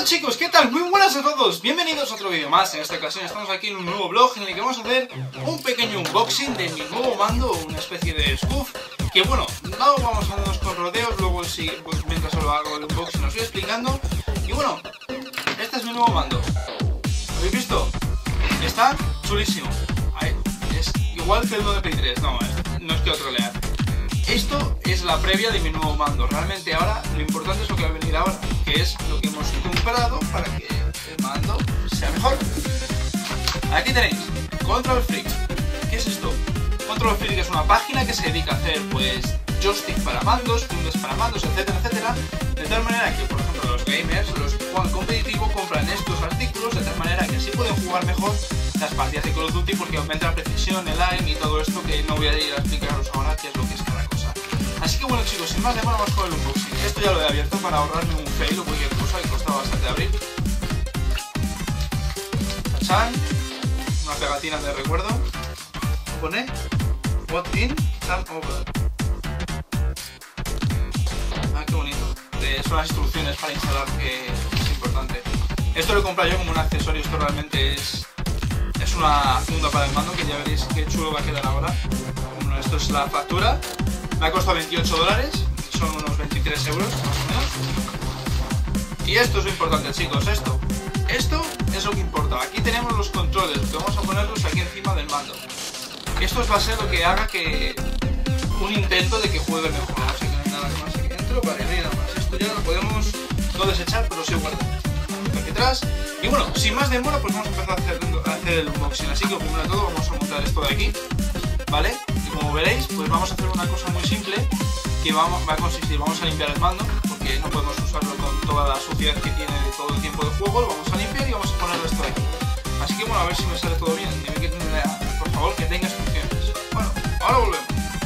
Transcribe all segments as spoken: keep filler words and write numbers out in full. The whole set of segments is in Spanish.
chicos, ¿qué tal? Muy buenas a todos, bienvenidos a otro vídeo más. En esta ocasión estamos aquí en un nuevo vlog en el que vamos a hacer un pequeño unboxing de mi nuevo mando, una especie de Scuf. Que bueno, no vamos a darnos con rodeos, luego si, pues, mientras lo hago el unboxing os voy explicando. Y bueno, este es mi nuevo mando. ¿Lo habéis visto? Está chulísimo. Ahí, es igual que el de Play tres, no, no es que otro lea. Esto es la previa de mi nuevo mando. Realmente ahora lo importante es lo que va a venir ahora, que es lo que hemos comprado para que el mando sea mejor. Aquí tenéis Control Freak. ¿Qué es esto? Control Freak es una página que se dedica a hacer pues joystick para mandos, fundas para mandos, etcétera, etcétera. De tal manera que, por ejemplo, los gamers, los que juegan competitivo, compran estos artículos de tal manera que así pueden jugar mejor las partidas de Call of Duty, porque aumenta la precisión, el aim y todo esto, que no voy a ir a explicaros ahora qué es lo que es cada cosa. Así que bueno, chicos, sin más demora vamos con el unboxing. Esto ya lo he abierto para ahorrarme un fail o cualquier cosa que costaba bastante abrir. Tachan, una pegatina de recuerdo. Pone What in, Turn over. Ah, qué bonito. Eh, son las instrucciones para instalar, que es importante. Esto lo he comprado yo como un accesorio. Esto realmente es es una funda para el mando, que ya veréis qué chulo va a quedar ahora. Bueno, esto es la factura. Me ha costado veintiocho dólares, son unos veintitrés euros más o menos. Y esto es lo importante, chicos, esto. Esto es lo que importa. Aquí tenemos los controles, que vamos a ponerlos aquí encima del mando. Esto va a ser lo que haga que un intento de que juegue mejor. No sé que no hay nada más aquí dentro, vale, no hay nada más. Esto ya lo podemos no desechar, pero sí guardar. Aquí atrás. Y bueno, sin más demora, pues vamos a empezar a hacer, a hacer el unboxing. Así que primero de todo vamos a montar esto de aquí, ¿vale? Y como veréis, pues vamos a hacer una cosa muy simple, que vamos, va a consistir, vamos a limpiar el mando, porque no podemos usarlo con toda la suciedad que tiene de todo el tiempo de juego. Lo vamos a limpiar y vamos a ponerlo esto de aquí. Así que bueno, a ver si me sale todo bien. Dime que tendrá, por favor, que tenga instrucciones. Bueno, ahora volvemos.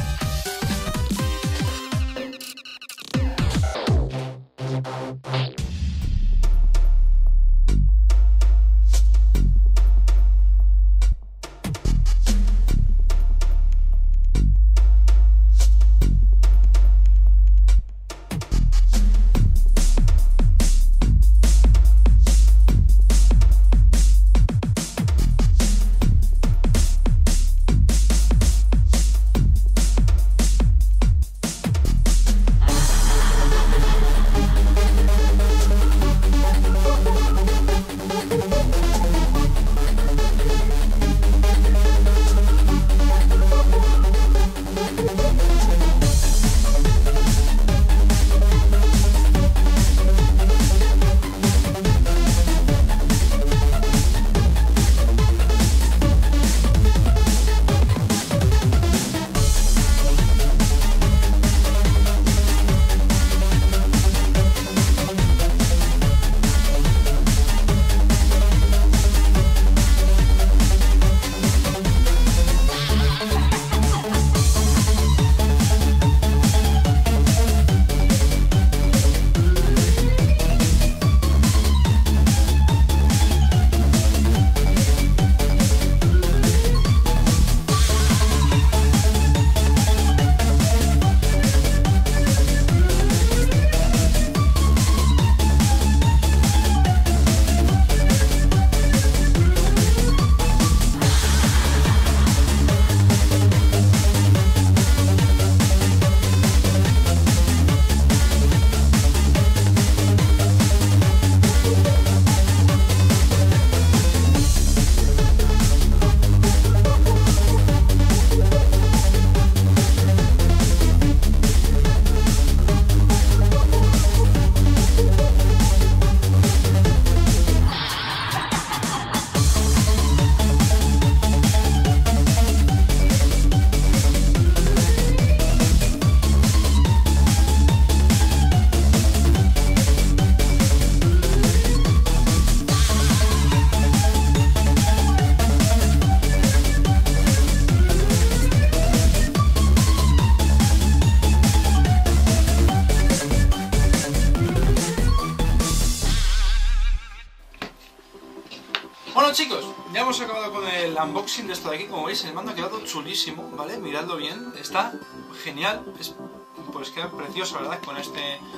Bueno, chicos, ya hemos acabado con el unboxing de esto de aquí. Como veis, el mando ha quedado chulísimo, ¿vale? Miradlo bien, está genial, es, pues queda precioso, ¿verdad? Con este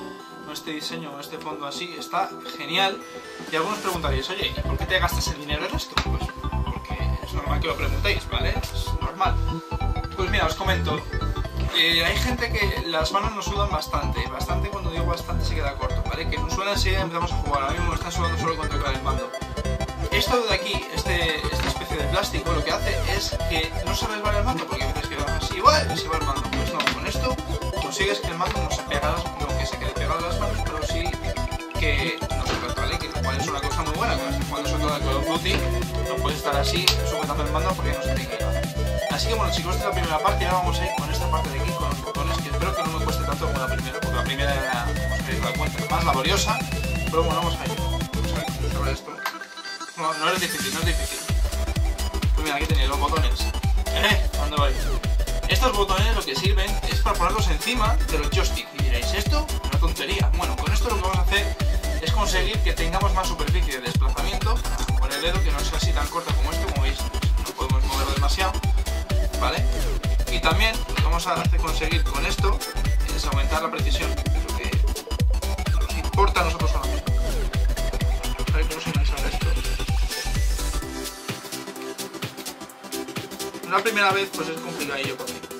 con este diseño, con este fondo así, está genial. Y algunos preguntaréis, oye, ¿y por qué te gastas el dinero en esto? Pues porque es normal que lo preguntéis, ¿vale? Es normal. Pues mira, os comento. Eh, hay gente que las manos nos sudan bastante, bastante, cuando digo bastante se queda corto, ¿vale? Que nos sudan si empezamos a jugar, a mí me están sudando solo con tocar el mando. Esto de aquí, este, esta especie de plástico, lo que hace es que no se resbala el mando, porque a veces que vas así igual y se va el mando. Pues no, con esto consigues que el mando no se pega, no que se quede pegado a las manos, pero sí que no se suelta, ¿vale? Que lo cual es una cosa muy buena, cuando suelta el Call of Duty no puedes estar así sujetando el mando porque no se te queda. Así que bueno chicos, esta es la primera parte y ahora vamos a ir con esta parte de aquí, con los botones, que espero que no me cueste tanto como la primera, porque la primera era, como os habéis dado cuenta, más laboriosa, pero bueno, vamos a ir. Vamos a ver sobre esto. No, no es difícil, no es difícil. Pues mira, aquí tenéis los botones. ¿Eh? ¿Dónde vais? Estos botones lo que sirven es para ponerlos encima de los joysticks. Y diréis, ¿esto? Una tontería. Bueno, con esto lo que vamos a hacer es conseguir que tengamos más superficie de desplazamiento para mover el dedo, que no sea así tan corto como esto, como veis, no podemos moverlo demasiado, ¿vale? Y también lo que vamos a hacer conseguir con esto es aumentar la precisión, que es lo que nos importa a nosotros solamente. A ver cómo se me sale esto. La primera vez pues es complicadillo para mí.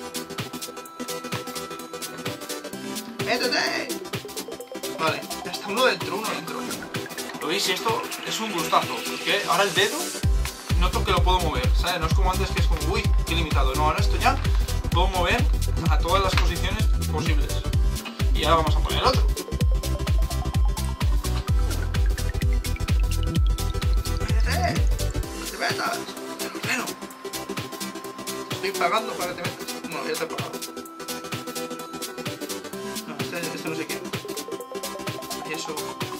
¡Métete! Vale, ya está uno dentro, uno dentro. ¿Lo veis? Y esto es un gustazo, porque ahora el dedo noto que lo puedo mover, ¿sabes? No es como antes que es como, uy, qué limitado. No, ahora esto ya puedo mover a todas las posiciones posibles. Y ahora vamos a poner el otro. ¡Métete! ¡No te metas! ¡Pero! Estoy pagando para que te metas. No, ya te he pagado. No, este, este no sé qué. Y eso.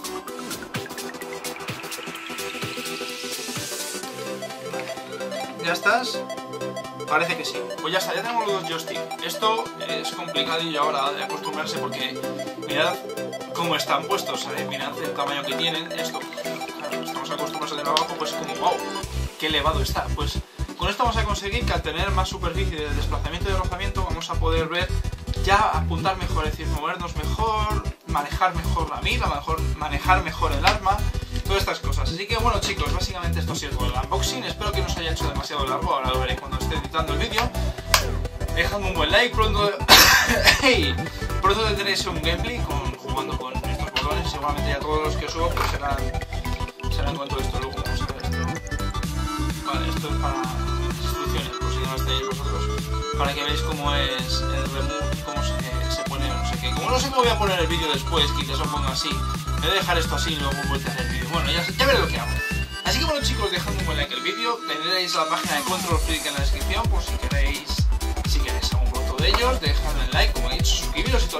¿Ya estás? Parece que sí. Pues ya está, ya tenemos los dos joysticks. Esto es complicadillo ahora de acostumbrarse porque mirad cómo están puestos, ¿sabéis? Mirad el tamaño que tienen. Esto, claro, estamos acostumbrados a tener abajo, pues como wow, qué elevado está. Pues con esto vamos a conseguir que al tener más superficie de desplazamiento y de rozamiento vamos a poder ver ya apuntar mejor, es decir, movernos mejor, manejar mejor la mira, mejor, manejar mejor el arma, todas estas cosas. Así que bueno chicos, básicamente esto ha sido todo el unboxing. Espero que no os haya hecho demasiado largo, ahora lo veré cuando esté editando el vídeo. Dejadme un buen like, pronto hey, pronto tendréis un gameplay con, jugando con estos botones. Seguramente ya todos los que subo pues serán, serán con todo esto. Luego vamos a ver esto. Vale, esto es para instrucciones, por si no estáis vosotros, para que veáis cómo es el remove, cómo se, se pone no sé qué. Como no sé cómo voy a poner el vídeo después, quizás os ponga así, me voy a dejar esto así y luego vuelta a hacer el vídeo. Bueno, ya, ya veré lo que hago. Así que bueno chicos, dejadme un buen like al vídeo, tendréis la página de Control Freak en la descripción por si queréis, si queréis algún producto de ellos, dejadme el like, como he dicho, suscribiros y todo.